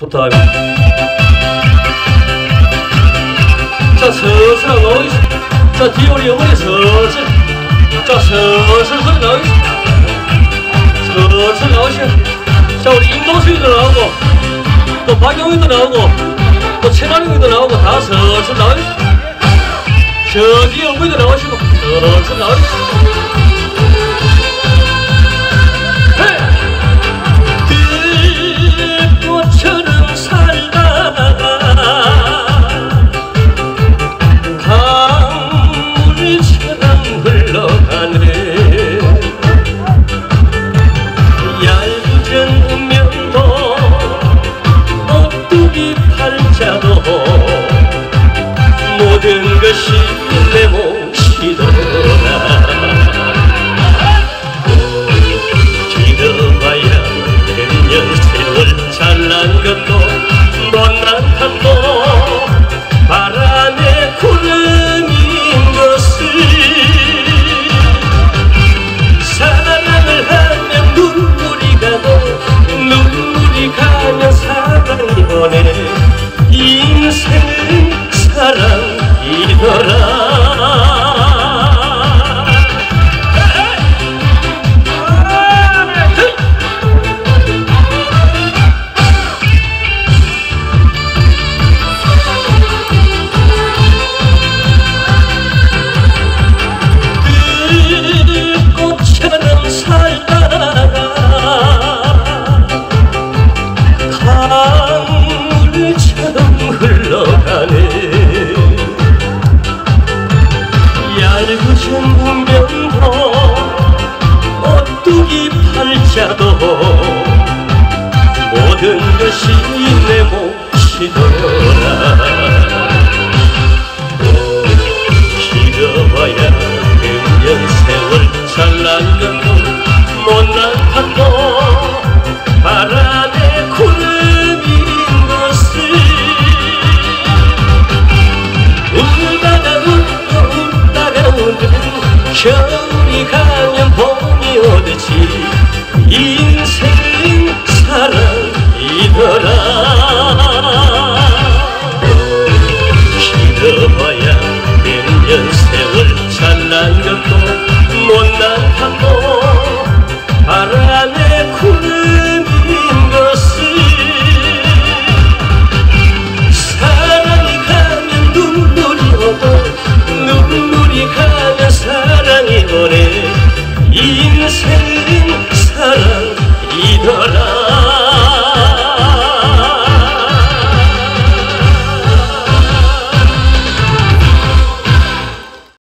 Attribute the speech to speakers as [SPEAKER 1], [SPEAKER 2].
[SPEAKER 1] 부탁합니다. 자, 슬슬 나오겠습니다. 자, 뒤에 우리 어머니 슬슬. 자, 슬슬 나오겠습니다. 슬슬 나오시오. 자, 우리 임동수이도 나오고, 또 박영희도 나오고, 또 최만웅이도 나오고, 다 슬슬 나오겠습니다. 저 뒤에 어머니도 나오시고, 슬슬 나오겠습니다. 들꽃처럼 살다가 강물처럼 흘러가네. 얇은 운명도 오뚜기 팔자도 모든 것이 내 몫이더라. 길어봐야 백년 세월 잘난 것도 못난 탓도 바람의 구름인 것을 사랑을 하면 눈물이 가고 눈물이 가면 사랑이 오네. 인생은 사랑이더라. 꽃처럼 살다가 강물처럼 흘러가네. 얇으신 운명도 오뚜기 팔자도 모든 것이 내 몫이더라.